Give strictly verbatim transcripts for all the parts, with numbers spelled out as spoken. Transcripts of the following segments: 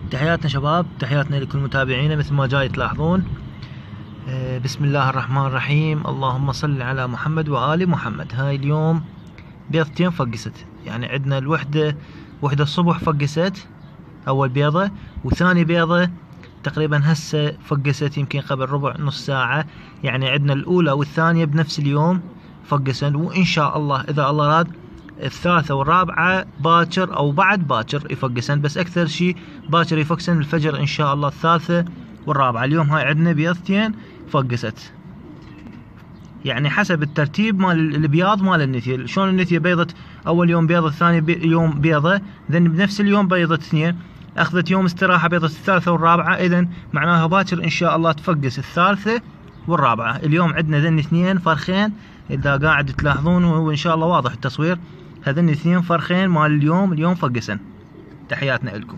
تحياتنا شباب، تحياتنا لكل متابعينا. مثل ما جاي تلاحظون، بسم الله الرحمن الرحيم، اللهم صل على محمد وآل محمد. هاي اليوم بيضتين فقست، يعني عندنا الوحدة وحدة الصبح فقست أول بيضة، وثاني بيضة تقريبا هسه فقست يمكن قبل ربع نص ساعة. يعني عندنا الأولى والثانية بنفس اليوم فقسن، وإن شاء الله إذا الله راد الثالثة والرابعة باكر أو بعد باكر يفقسن، بس أكثر شيء باكر يفقسن الفجر إن شاء الله الثالثة والرابعة. اليوم هاي عندنا بيضتين فقست، يعني حسب الترتيب مال البياض مال النثية. شلون النثية بيضت أول يوم بيضة، ثاني بي يوم بيضة، ذن بنفس اليوم بيضت اثنين، أخذت يوم استراحة بيضت الثالثة والرابعة، إذن معناها باكر إن شاء الله تفقس الثالثة والرابعة. اليوم عندنا ذن اثنين فرخين، إذا قاعد تلاحظون وإن شاء الله واضح التصوير، هذن اثنين فرخين مال اليوم اليوم فقسن. تحياتنا لكم.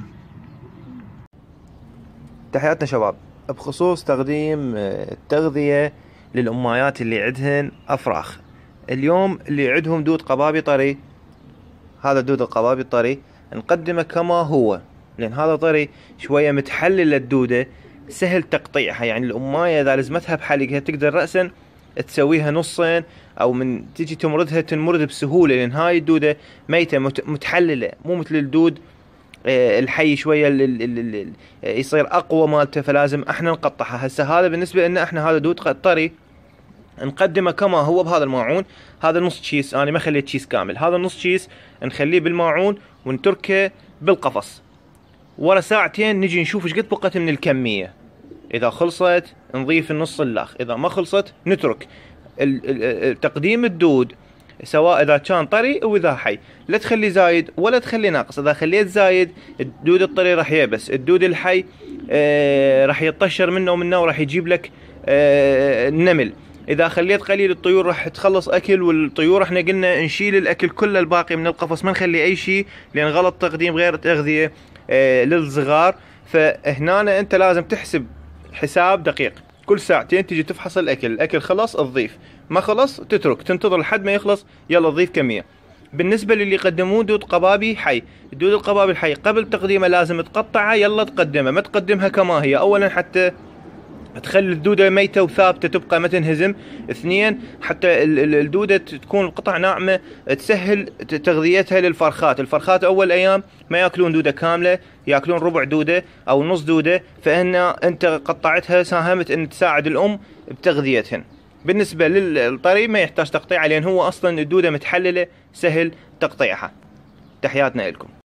تحياتنا شباب. بخصوص تقديم التغذية للأمايات اللي عندهن أفراخ، اليوم اللي عندهم دود قبابي طري، هذا دود القبابي الطري نقدمه كما هو، لأن هذا طري شوية متحلل الدودة، سهل تقطيعها. يعني الأماية إذا لزمتها بحلقها تقدر رأسا تسويها نصين، أو من تيجي تمردها تنمرد بسهولة، لأن هاي الدودة ميتة متحللة، مو مثل الدود الحي شوية اللي يصير أقوى مالته، فلازم احنا نقطعها. هسه هذا بالنسبة لنا احنا هذا دود طري نقدمه كما هو بهذا الماعون. هذا نص كيس، انا ما خليت كيس كامل، هذا نص كيس نخليه بالماعون ونتركه بالقفص. ورا ساعتين نجي نشوف ايش قد بقت من الكمية، اذا خلصت نضيف النص الاخ، اذا ما خلصت نترك. تقديم الدود سواء اذا كان طري او اذا حي، لا تخلي زايد ولا تخلي ناقص. اذا خليت زايد الدود الطري راح يبس، الدود الحي آه راح يطشر منه ومنه وراح يجيب لك آه النمل. اذا خليت قليل الطيور راح تخلص اكل، والطيور احنا قلنا نشيل الاكل كله الباقي من القفص، ما نخلي اي شيء، لان غلط تقديم غير تغذية آه للصغار. فهنا انت لازم تحسب حساب دقيق، كل ساعتين تيجي تفحص الاكل، الاكل خلص تضيف، ما خلص تترك، تنتظر لحد ما يخلص يلا تضيف كمية. بالنسبة للي يقدمون دود قبابي حي، الدود القبابي الحي قبل تقديمه لازم تقطعها يلا تقدمها، ما تقدمها كما هي. اولا حتى تخلي الدودة ميتة وثابتة تبقى ما تنهزم، اثنين حتى الدودة تكون القطع ناعمة تسهل تغذيتها للفرخات. الفرخات اول ايام ما ياكلون دودة كاملة، ياكلون ربع دودة او نص دودة، فهنا انت قطعتها ساهمت ان تساعد الام بتغذيتهن. بالنسبة للطري ما يحتاج تقطيع، لان هو اصلا الدودة متحللة سهل تقطيعها. تحياتنا لكم.